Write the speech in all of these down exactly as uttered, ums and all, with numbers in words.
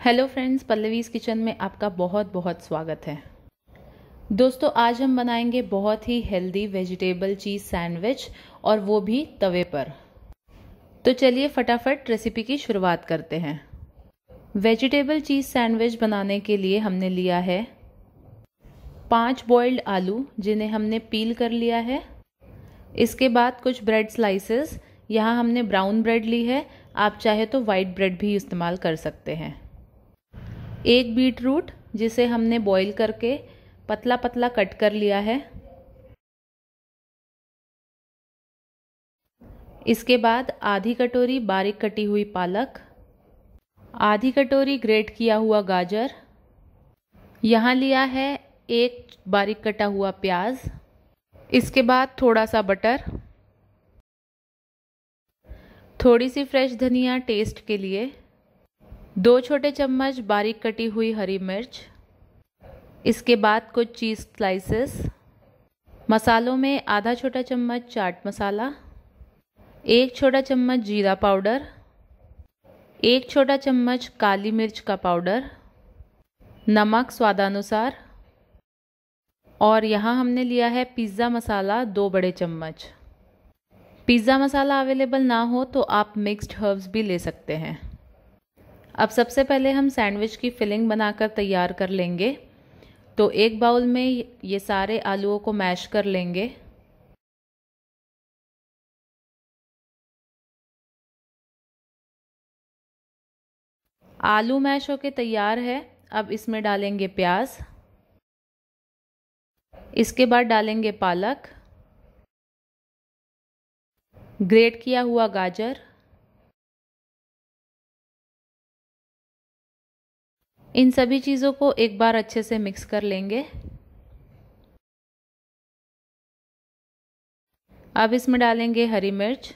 Hello friends, पल्लवीज़ kitchen में आपका बहुत बहुत स्वागत है। दोस्तों, आज हम बनाएंगे बहुत ही हेल्दी वेजिटेबल चीज़ सैंडविच, और वो भी तवे पर। तो चलिए फटाफट रेसिपी की शुरुआत करते हैं। वेजिटेबल चीज़ सैंडविच बनाने के लिए हमने लिया है पाँच बॉइल्ड आलू, जिन्हें हमने पील कर लिया है। इसके बाद कुछ ब्रेड स्लाइसेस, यहाँ हमने ब्राउन ब्रेड ली है, आप चाहे तो वाइट ब्रेड भी इस्तेमाल कर सकते हैं। एक बीट रूट, जिसे हमने बॉईल करके पतला पतला कट कर लिया है। इसके बाद आधी कटोरी बारीक कटी हुई पालक, आधी कटोरी ग्रेट किया हुआ गाजर, यहाँ लिया है एक बारीक कटा हुआ प्याज। इसके बाद थोड़ा सा बटर, थोड़ी सी फ्रेश धनिया टेस्ट के लिए, दो छोटे चम्मच बारीक कटी हुई हरी मिर्च। इसके बाद कुछ चीज़ स्लाइसेस। मसालों में आधा छोटा चम्मच चाट मसाला, एक छोटा चम्मच जीरा पाउडर, एक छोटा चम्मच काली मिर्च का पाउडर, नमक स्वादानुसार, और यहाँ हमने लिया है पिज़्ज़ा मसाला दो बड़े चम्मच। पिज़्ज़ा मसाला अवेलेबल ना हो तो आप मिक्स्ड हर्ब्स भी ले सकते हैं। अब सबसे पहले हम सैंडविच की फिलिंग बनाकर तैयार कर लेंगे। तो एक बाउल में ये सारे आलूओं को मैश कर लेंगे। आलू मैश होके तैयार है। अब इसमें डालेंगे प्याज, इसके बाद डालेंगे पालक, ग्रेट किया हुआ गाजर, इन सभी चीज़ों को एक बार अच्छे से मिक्स कर लेंगे। अब इसमें डालेंगे हरी मिर्च,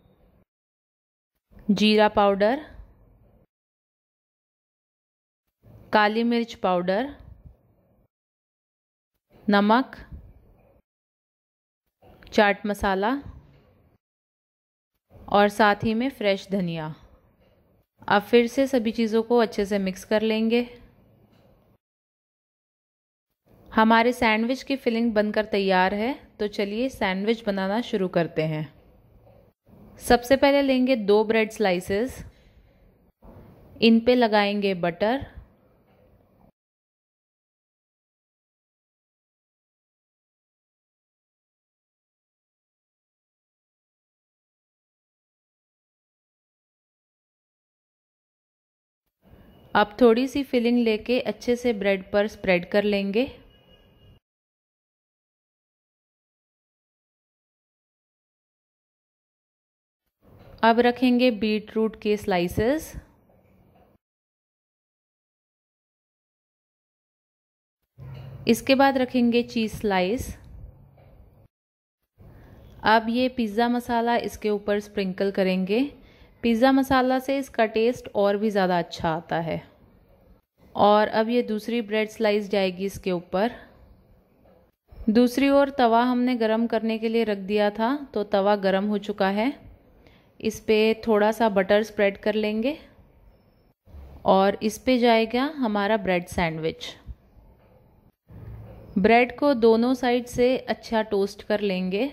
जीरा पाउडर, काली मिर्च पाउडर, नमक, चाट मसाला और साथ ही में फ्रेश धनिया। अब फिर से सभी चीज़ों को अच्छे से मिक्स कर लेंगे। हमारे सैंडविच की फिलिंग बनकर तैयार है। तो चलिए सैंडविच बनाना शुरू करते हैं। सबसे पहले लेंगे दो ब्रेड स्लाइसेस, इन पे लगाएंगे बटर, अब थोड़ी सी फिलिंग लेके अच्छे से ब्रेड पर स्प्रेड कर लेंगे। अब रखेंगे बीट रूट के स्लाइसेस, इसके बाद रखेंगे चीज़ स्लाइस। अब ये पिज़्ज़ा मसाला इसके ऊपर स्प्रिंकल करेंगे। पिज़्ज़ा मसाला से इसका टेस्ट और भी ज़्यादा अच्छा आता है। और अब ये दूसरी ब्रेड स्लाइस जाएगी इसके ऊपर। दूसरी ओर तवा हमने गरम करने के लिए रख दिया था, तो तवा गरम हो चुका है। इस पे थोड़ा सा बटर स्प्रेड कर लेंगे और इस पे जाएगा हमारा ब्रेड सैंडविच। ब्रेड को दोनों साइड से अच्छा टोस्ट कर लेंगे।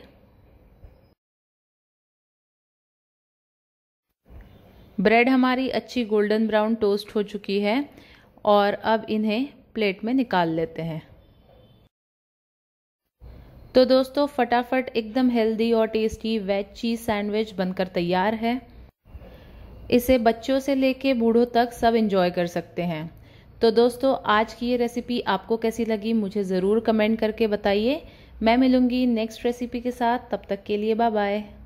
ब्रेड हमारी अच्छी गोल्डन ब्राउन टोस्ट हो चुकी है और अब इन्हें प्लेट में निकाल लेते हैं। तो दोस्तों, फटाफट एकदम हेल्दी और टेस्टी वेज चीज़ सैंडविच बनकर तैयार है। इसे बच्चों से लेके बूढ़ों तक सब एंजॉय कर सकते हैं। तो दोस्तों, आज की ये रेसिपी आपको कैसी लगी मुझे ज़रूर कमेंट करके बताइए। मैं मिलूंगी नेक्स्ट रेसिपी के साथ। तब तक के लिए बाय बाय।